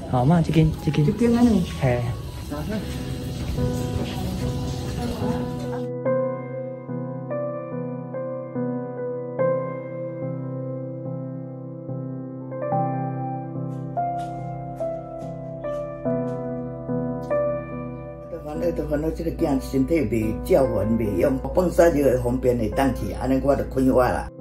好嘛，这间。 这间安尼。 嘿。 烦恼这个囝身体袂照原袂用，放屎就会方便会当去，安尼我就快活啦。